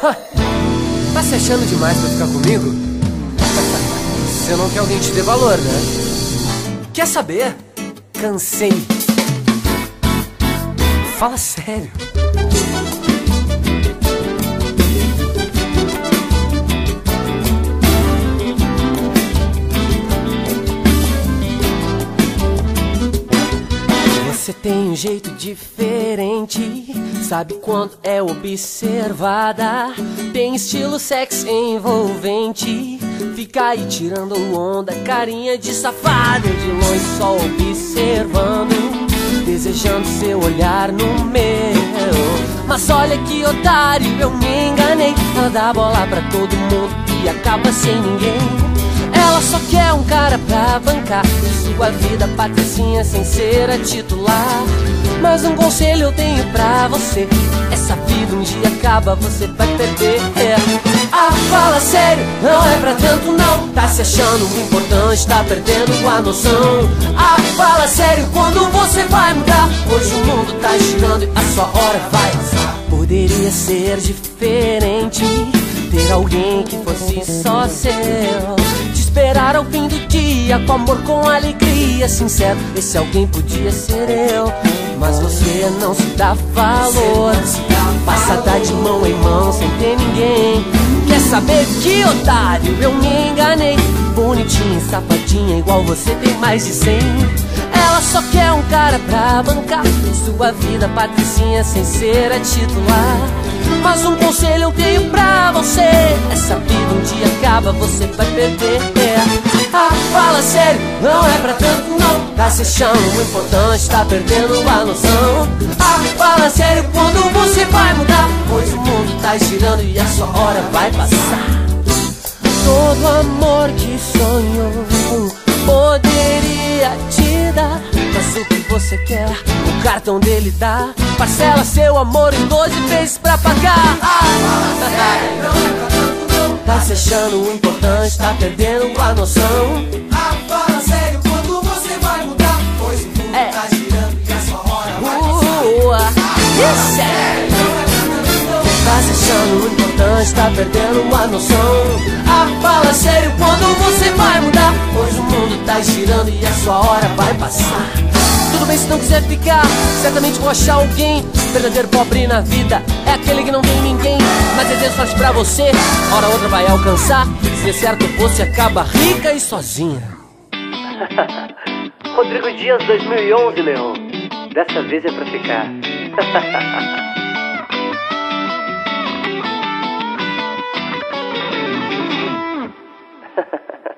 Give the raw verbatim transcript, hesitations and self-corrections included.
Tá se achando demais pra ficar comigo? Você não quer alguém te dê valor, né? Quer saber? Cansei. Fala sério. Você tem um jeito diferente, sabe quando é observada, tem estilo sexy envolvente, fica aí tirando onda, carinha de safada, de longe só observando, desejando seu olhar no meu. Mas olha que otário, eu me enganei, ela dá bola pra todo mundo e acaba sem ninguém. Ela só quer um cara pra bancar sua vida, patricinha, sem ser a titular. Mas um conselho eu tenho pra você: essa vida um dia acaba, você vai perder. É. Ah, fala sério, não é pra tanto não. Tá se achando importante, tá perdendo a noção. Ah, fala sério, quando você vai mudar? Hoje o mundo tá girando e a sua hora vai passar. Poderia ser diferente, ter alguém que fosse só seu, te esperar ao fim do dia, com amor, com alegria, sincero, esse alguém podia ser eu. Mas você não se dá valor, passa tá de mão em mão sem ter ninguém. Quer saber que otário, eu me enganei, bonitinha, safadinha, igual você tem mais de cem. Ela só quer um cara pra bancar sua vida, patricinha, sem ser a titular. Mas um conselho eu tenho pra você: essa vida um dia acaba, você vai perder. Ah, fala sério, não é pra tanto não. Tá se achando importante, tá perdendo a noção. Ah, fala sério, quando você vai mudar? Pois o mundo tá girando e a sua hora vai passar. Todo amor que sonhou poderia te dar, mas o que você quer, o cartão dele dá. Parcela seu amor em doze vezes pra pagar. Tá se achando importante, tá perdendo a noção. Ah, fala sério, quando você vai mudar? Pois o mundo é. tá girando e a sua hora vai passar. Isso é. Tá se achando importante, tá perdendo a noção. Ah, fala sério, quando você vai mudar? Pois o mundo tá girando e a sua hora vai passar. Tudo bem se não quiser ficar, certamente vou achar alguém. Verdadeiro pobre na vida é aquele que não tem ninguém. Mas é Deus faz pra você, hora ou outra vai alcançar. Se der certo você acaba rica e sozinha. Rodrigo Dias dois mil e onze, Leon. Dessa vez é pra ficar. Ha ha ha.